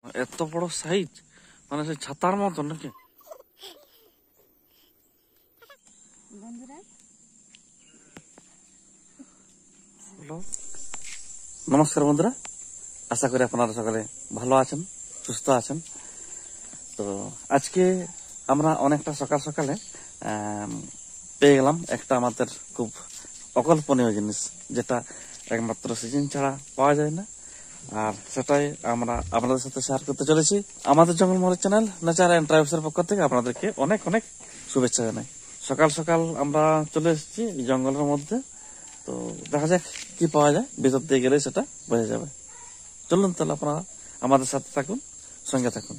এত বড় সাইজ, মানে সেই ছাতার মতো নাকি? নমস্কার বন্ধুরা, আশা করি আপনারা সকালে ভালো আছেন, সুস্থ আছেন। তো আজকে আমরা অনেকটা সকাল সকালে পেয়ে গেলাম একটা আমাদের খুব অকল্পনীয় জিনিস, যেটা একমাত্র সিজন ছাড়া পাওয়া যায় না। আর সেটাই আমরা আপনাদের সাথে শেয়ার করতে চলেছি। আমাদের Jangalmahal channel nature and tribes এর পক্ষ থেকে আপনাদেরকে অনেক অনেক শুভেচ্ছা জানাই। সকাল সকাল আমরা চলে এসেছি জঙ্গলের মধ্যে। তো দেখা যাক কি পাওয়া যায়, ভিতর দিয়ে গেলে সেটা বোঝা যাবে। চলুন তাহলে আপনারা আমাদের সাথে থাকুন, সঙ্গে থাকুন।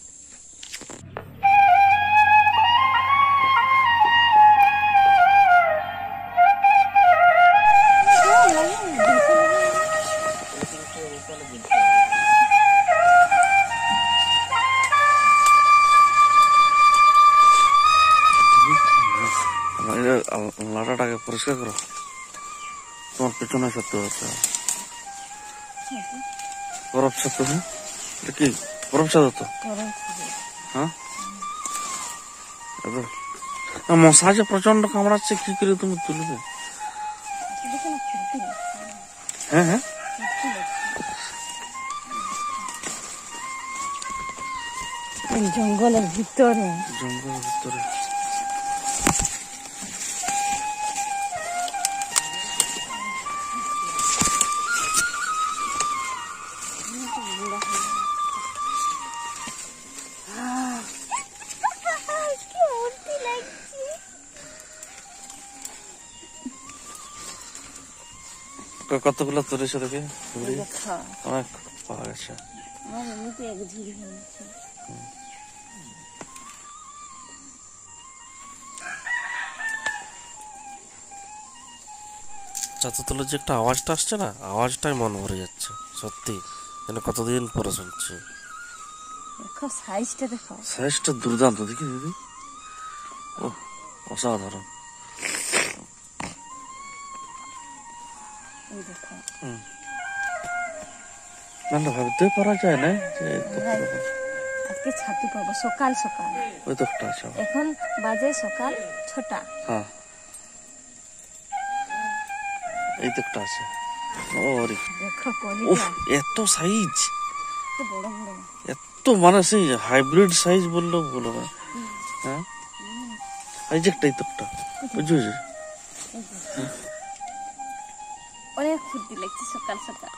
লাটাটাকে পরিষ্কার করো, তোমার পেছনে সত্য হচ্ছে বরফ সত্য। এটা কি বরফ সাদা? তো হ্যাঁ, মশা যে প্রচন্ড কামড়াচ্ছে, কি করে তুমি তুলবে? হ্যাঁ হ্যাঁ, জঙ্গলের ভিতরে কতগুলো তুলেছে দেখে, অনেক পাওয়া গেছে। ছাতা তোলার যে একটা আওয়াজটা আসছে না, আওয়াজটাই মন ভরে যাচ্ছে সত্যি, যেন কতদিন পরে শুনছি। সাইজটা দুর্দান্ত, দেখি দিদি, ও অসাধারণ। না ভাবতে পারা যায় না যে আজকে ছাতু পাবো সকাল সকাল। ওই তো একটা আছে, এখন বাজে সকাল 6টা। হ্যাঁ, এই তো একটা আছে। ওরে দেখো উফ, এত সাইজ, বড় বড়, এত মানে সেই হাইব্রিড সাইজ বললেও বলো না। হ্যাঁ, এই যে একটা, এই তো একটা, বুঝছো? অনেক ফুর্তি লাগছে সকাল সকাল।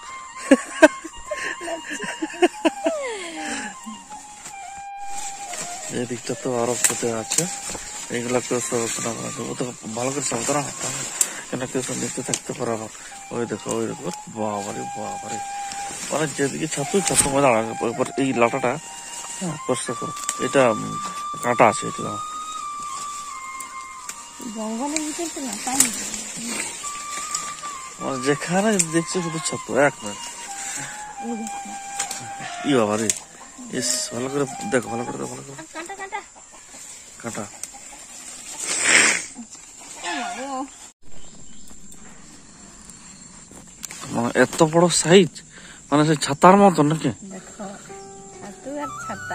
এই দিকটা তো আরো পথে আছে, এইগুলা কেউ সরবরাহ করা যাবে তো ভালো করে সাবধান হতে হবে, কেন কেউ সব নিচে থাকতে পারে। আবার ওই দেখো, ওই দেখো, বাবারে বাবারে, মানে যেদিকে ছাতু ছাতু মজা লাগে। এবার এই লাটাটা পরিষ্কার করো, এটা কাঁটা আছে, এটা জঙ্গলের ভিতরে তো না, তাই মানে যেখানে দেখছি শুধু ছাতু। এক মিনিট, ই বাবারে, ইস, ভালো করে দেখো, ভালো করে দেখো, ভালো করে। কাঁটা মানে এত বড় সাইজ, মানে সেই ছাতার মতো নাকি? দেখো, ছাতু আর ছাতা।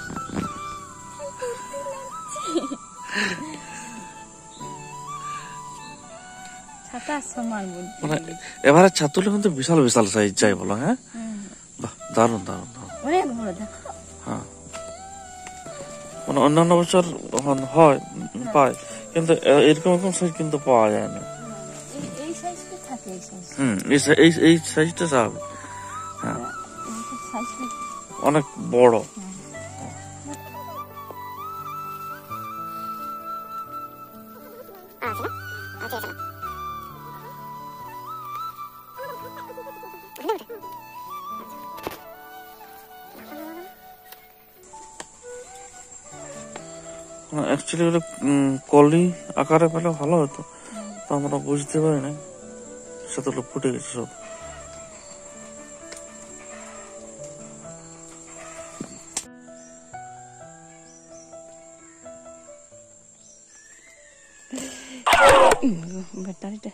ছাতা সমান মানে এবারে ছাতুলে কিন্তু বিশাল বিশাল সাইজ চাই বলো। হ্যাঁ, বাহ, দারুন দারুন দারুন। অনেক বড়, দেখো। হ্যাঁ, মানে অন্যান্য বছর হয় পায়, কিন্তু এরকম এরকম সাইজ কিন্তু পাওয়া যায় না। এই সাইজটা থাকে, এই সাইজ। এই সাইজটা স্বাভাবিক। হ্যাঁ, সাইজটা অনেক বড়। অ্যাকচুয়ালি ওটা কলি আকারে পেলে ভালো হতো, তো আমরা বুঝতে পারি না, সেগুলো ফুটে গেছে সব। ব্যাটারিটা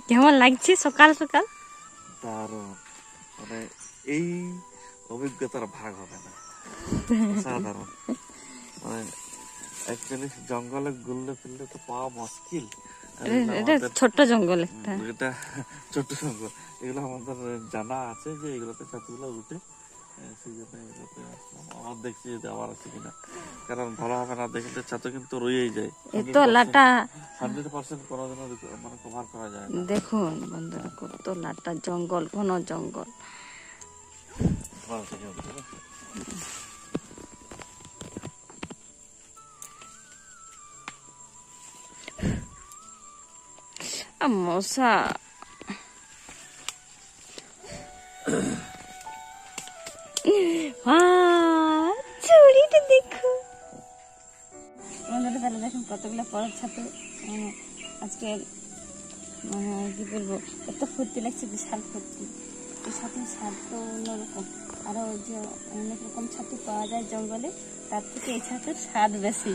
কেমন লাগছে সকাল সকাল? দারুণ, মানে এই অভিজ্ঞতার ভাগ হবে না, সাধারণ। মানে অ্যাকচুয়ালি জঙ্গলে ঘুরলে ফিরলে তো পাওয়া মুশকিল। এটা ছোট্ট জঙ্গল একটা। এটা ছোট জঙ্গল, এগুলো আমাদের জানা আছে যে এগুলোতে ছাতুগুলো উঠে, সেই জন্য এগুলোতে আসলাম। আমার দেখছি যদি আবার আছে কিনা, কারণ ভালো হবে না দেখলে ছাতু কিন্তু রয়েই যায়। এত লাটা 100% কোনোদিনও মানে কভার করা যায় না। দেখুন বন্ধুরা, কত লাটা জঙ্গল, ঘন জঙ্গল। ভালো থেকে হবে, তাই না? মশা চুড়িটা দেখো বন্ধুরা, তাহলে দেখুন কতগুলো পরের ছাতু। আজকে মানে কি বলবো, এত ফুর্তি লাগছে, বিশাল ফুর্তি। এই ছাতুর স্বাদ তো অন্যরকম। আরো যে অনেক রকম ছাতু পাওয়া যায় জঙ্গলে, তার থেকে এই ছাতুর স্বাদ বেশি।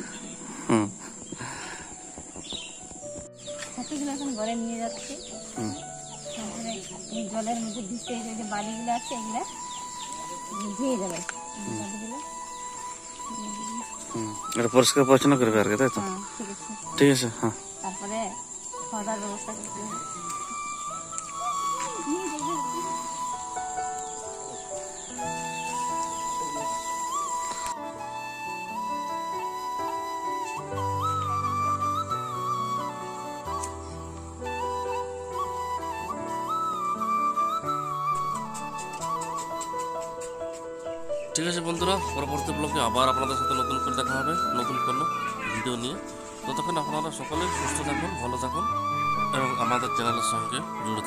ছাতুগুলো এখন ঘরে নিয়ে যাচ্ছে। তারপরে এই জলের মধ্যে ভিজতে যে বালিগুলো আছে এগুলো ধুয়ে যাবে। বালিগুলো এটা পরিষ্কার পরিচ্ছন্ন করবে আর কি, তাই তো? ঠিক আছে, ঠিক আছে। হ্যাঁ, তারপরে খাওয়া দাওয়ার ব্যবস্থা করতে হবে। ঠিক আছে বন্ধুরা, পরবর্তী ব্লগে আবার আপনাদের সাথে নতুন করে দেখা হবে, নতুন কোনো ভিডিও নিয়ে। ততক্ষণ আপনারা সকলেই সুস্থ থাকুন, ভালো থাকুন এবং আমাদের চ্যানেলের সঙ্গে জুড়ে থাকুন।